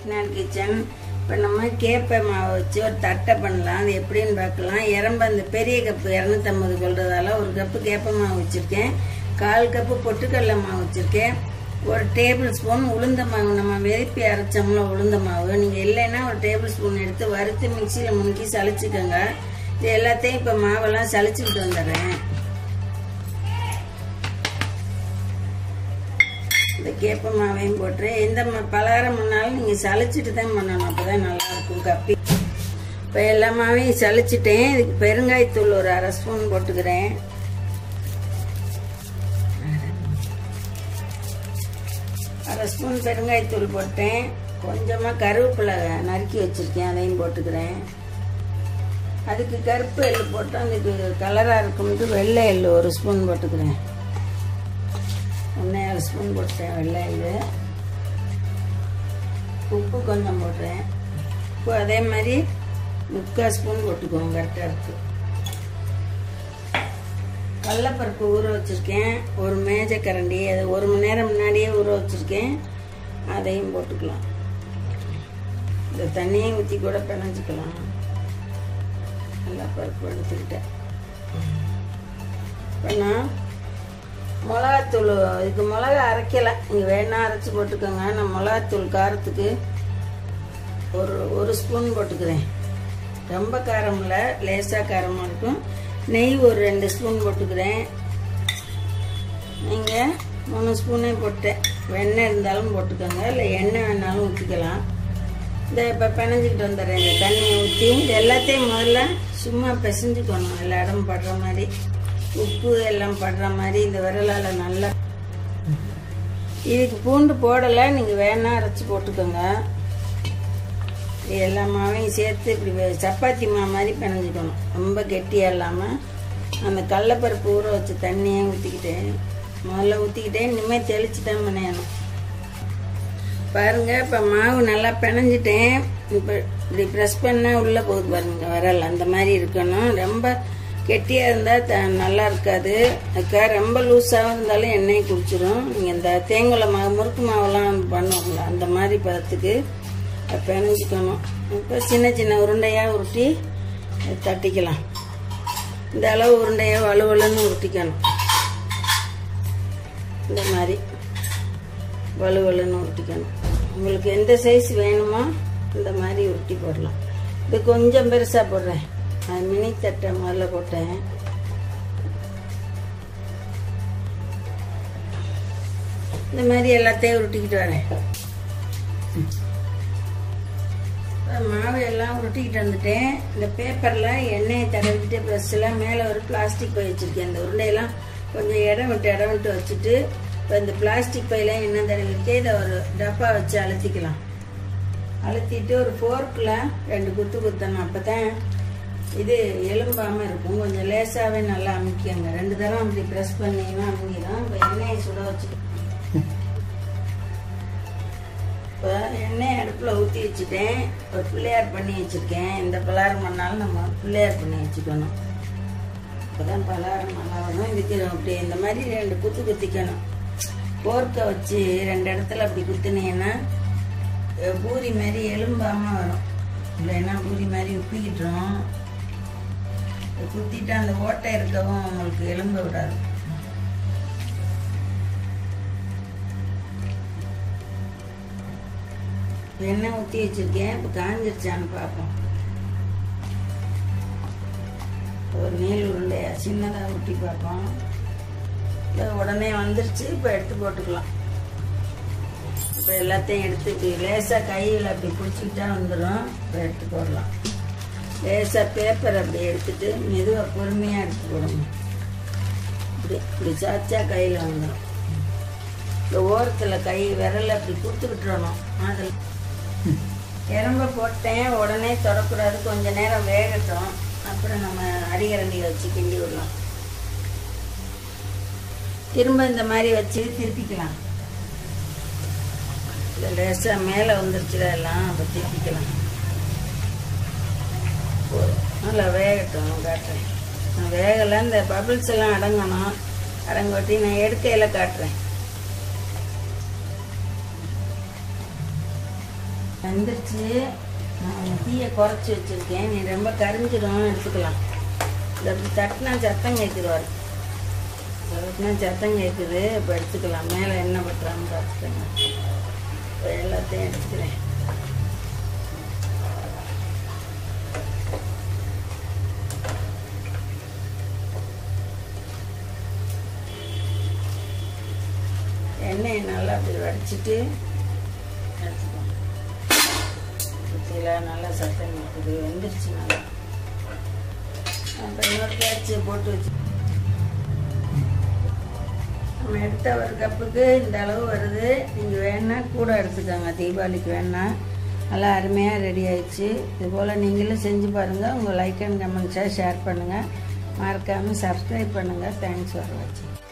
Chettinad kitchen. இப்போ நம்ம கேப்பை மாவு வச்சு ஒரு தட்டை பண்ணலாம். அது எப்படின்னு பார்க்கலாம். அந்த பெரிய கப்பு 250 கொள்றதால 1 கப்பு கேப்பை மாவு வச்சுருக்கேன். 1/4 கப்பு பொட்டுக்கடலை மாவு வச்சுருக்கேன். 1 டேபிள் ஸ்பூன் உளுந்த மாவு, நம்ம வெறுப்பி அரைச்சோம்ல உளுந்த மாவு. நீங்கள் இல்லைன்னா 1 டேபிள் ஸ்பூன் எடுத்து வறுத்து மிக்சியில் முன்கி சளிச்சுக்கோங்க. இது எல்லாத்தையும் இப்போ மாவெல்லாம் சளிச்சுக்கிட்டு வந்துடுறேன். இந்த கேப்பை மாவையும் போட்டு எந்த பலகாரம் பண்ணாலும் நீங்கள் சளிச்சிட்டு தான் பண்ணணும். அப்போ தான் நல்லாயிருக்கும் கப்பி. இப்போ எல்லா மாவையும் சளிச்சிட்டேன். இதுக்கு பெருங்காயத்தூள் ஒரு 1/2 ஸ்பூன் போட்டுக்கிறேன். 1/2 ஸ்பூன் பெருங்காயத்தூள் போட்டேன். கொஞ்சமாக கருவேப்பிலை நறுக்கி வச்சுருக்கேன், அதையும் போட்டுக்கிறேன். அதுக்கு கருப்பு எள்ளு போட்டோம். அதுக்கு கலராக இருக்கும்ட்டு வெள்ளை எள்ளு 1 ஸ்பூன் போட்டுக்கிறேன். 1.5 ஸ்பூன் போட்டேன் வெள்ளை எள்ளு. உப்பு கொஞ்சம் போடுறேன். உப்பு அதே மாதிரி 3/4 ஸ்பூன் போட்டுக்கோங்க, கரெக்டாக இருக்குது. கடலைப்பருப்பு ஊற வச்சுருக்கேன், 1 மேஜைக்கரண்டி. அது 1 மணி நேரம் முன்னாடியே ஊற வச்சுருக்கேன், அதையும் போட்டுக்கலாம். இந்த தண்ணியை ஊற்றி கூட பிணைஞ்சிக்கலாம். கடலைப்பருப்பு எடுத்துக்கிட்டேன். இப்போ நான் மிளகாத்தூள், இதுக்கு மிளகா அரைக்கலை, நீங்கள் வேணா அரைச்சி போட்டுக்கோங்க. நான் மிளகாத்தூள் காரத்துக்கு ஒரு ஸ்பூன் போட்டுக்கிறேன். ரொம்ப காரம் இல்லை, லேசாக காரமாக இருக்கும். நெய் ஒரு 2 ஸ்பூன் போட்டுக்கிறேன். நீங்கள் 3 ஸ்பூனே போட்டேன். வெண்ணெய் இருந்தாலும் போட்டுக்கோங்க, இல்லை எண்ணெய் வேணாலும் ஊற்றிக்கலாம். இந்த இப்போ பிணைஞ்சிக்கிட்டு வந்துடுறேன். இந்த தண்ணியை ஊற்றி இது எல்லாத்தையும் முதல்ல சும்மா பிசைஞ்சுக்கணும், எல்லா இடம் படுற மாதிரி. உப்பு எல்லாம் படுற மாதிரி இந்த விரலால் நல்லா. இதுக்கு பூண்டு போடலை, நீங்கள் வேணா அரைச்சி போட்டுக்கோங்க. எல்லா மாவையும் சேர்த்து இப்படி சப்பாத்தி மாவு மாதிரி பிணைஞ்சிக்கணும், ரொம்ப கெட்டியாக இல்லாமல். அந்த கடலைப்பருப்பு ஊற வச்ச தண்ணியை முதல்ல ஊற்றிக்கிட்டேன். இனிமேல் தெளித்து தான் பிணையணும். பாருங்கள், இப்போ மாவு நல்லா பிணைஞ்சிட்டேன். இப்போ இப்படி ப்ரெஸ் பண்ணால் உள்ளே போகுது பாருங்கள் விரல், அந்த மாதிரி இருக்கணும். ரொம்ப கெட்டியாக இருந்தால் நல்லா இருக்காது. அதுக்காக ரொம்ப லூஸாகவும் இருந்தாலும் எண்ணெய் குடிச்சிடும். நீங்கள் இந்த தேங்காய் மாவு, முறுக்கு மாவெல்லாம் பண்ணுவோம்ல, அந்த மாதிரி பதத்துக்கு பிணைஞ்சிக்கணும். இப்போ சின்ன சின்ன உருண்டையாக உருட்டி தட்டிக்கலாம். இந்த அளவு உருண்டையாக வலுவலுன்னு உருட்டிக்கணும். இந்த மாதிரி வலுவலுன்னு உருட்டிக்கணும். உங்களுக்கு எந்த சைஸ் வேணுமோ இந்த மாதிரி உருட்டி போடலாம். இது கொஞ்சம் பெருசாக போடுறேன். அது மினி தட்டை முதல்ல போட்டேன். இந்த மாதிரி எல்லாத்தையும் உருட்டிக்கிட்டு வரேன். மாவு எல்லாம் உருட்டிக்கிட்டு வந்துட்டேன். இந்த பேப்பரில் எண்ணெயை தடவிட்டு ப்ரெஸ்ஸில் மேலே ஒரு பிளாஸ்டிக் பை வச்சுருக்கேன். இந்த உருண்டையெல்லாம் கொஞ்சம் இடம் விட்டு வச்சுட்டு இப்போ இந்த பிளாஸ்டிக் பையில எண்ணெய் தடவிட்டு இதை ஒரு டப்பா வச்சு அழுத்திக்கலாம். அழுத்திட்டு ஒரு ஃபோர்க்கில் 2 குத்து குத்தணும். அப்போ தான் இது எலும்பாமல் இருக்கும். கொஞ்சம் லேசாகவே நல்லா அமுக்கிங்க. 2 தரம் அப்படி ப்ரெஸ் பண்ணிங்கன்னா அமுங்கிடும். இப்போ எண்ணெயை சுட வச்சு இப்போ எண்ணெய் அடுப்பில் ஊற்றி வச்சுட்டேன். ஒரு பிள்ளையார் பண்ணி வச்சுருக்கேன். இந்த பலகாரம் பண்ணாலும் நம்ம பிள்ளையார் பண்ணி வச்சுக்கணும். இப்போ தான் பலகாரம் நல்லா வரும். இதுக்கு அப்படி இந்த மாதிரி 2 குத்து குத்திக்கணும். போர்க்கை வச்சு 2 இடத்துல அப்படி குத்துனீங்கன்னா பூரி மாதிரி எலும்பாமல் வரும். இல்லைன்னா பூரி மாதிரி உப்பிக்கிட்டுரும். குத்திட்டு அந்த ஓட்டை இருக்கவும் உங்களுக்கு எலும்ப விடாது. எண்ணெய் ஊற்றி வச்சிருக்கேன். இப்போ காஞ்சிருச்சான்னு பார்ப்போம். ஒரு நீள் உருண்டையா சின்னதாக ஊட்டி பார்ப்போம். உடனே வந்துருச்சு. இப்போ எடுத்து போட்டுக்கலாம். இப்போ எல்லாத்தையும் எடுத்து இப்படி லேசாக கையில் அப்படி பிடிச்சிக்கிட்டா வந்துடும். இப்போ எடுத்து போடலாம். லேசாக பேப்பர் அப்படி எடுத்துட்டு மெதுவாக பொறுமையாக எடுத்து போடணும். இப்படி சாச்சா கையில் வந்துடும். இந்த ஓரத்தில் கை விரல் அப்படி கொடுத்துக்கிட்டுறணும். அதில் எறும்பை போட்டேன். உடனே தொடக்கூடாது, கொஞ்ச நேரம் வேகட்டும். அப்புறம் நம்ம அடிகரண்டியை வச்சு கிண்டி விடலாம். திரும்ப இந்த மாதிரி வச்சு திருப்பிக்கலாம். இல்லை லேசாக மேலே வந்துருச்சுல எல்லாம், அப்போ திருப்பிக்கலாம். நல்லா வேகட்டும். காட்டுறேன். நான் வேகலை, இந்த பபிள்ஸ் எல்லாம் அடங்கணும். அடங்கொட்டி நான் எடுக்கையில் காட்டுறேன். வந்துருச்சு. நான் தீயை குறைச்சி வச்சுருக்கேன். நீ ரொம்ப கரிஞ்சிடும் எடுத்துக்கலாம். இதை அப்படி தட்டினா சத்தம் கேட்குதுவார். தட்டினா சத்தம் கேட்குது. இப்போ எடுத்துக்கலாம். மேலே என்ன பட்டுறான்னு பார்த்துக்கோங்க. இப்போ எல்லாத்தையும் எடுத்துக்கிறேன். எண்ணெயை நல்லா அப்படி வடிச்சிட்டு எடுத்துக்கோங்க. ஊற்றில நல்லா சத்தம் இருக்குது. வெந்துருச்சு நல்லா. அப்புறம் இன்னொரு பேச்சியை போட்டு வச்சு நம்ம எடுத்த ஒரு கப்புக்கு இந்த அளவு வருது. நீங்கள் வேணா கூட எடுத்துக்கோங்க. தீபாவளிக்கு வேணா. நல்லா அருமையாக ரெடி ஆயிடுச்சு. இதுபோல் நீங்களும் செஞ்சு பாருங்கள். உங்கள் லைக் அண்ட் கமெண்ட்ஸாக ஷேர் பண்ணுங்கள். மறக்காமல் சப்ஸ்கிரைப் பண்ணுங்கள். தேங்க்ஸ் ஃபார் வாட்சிங்.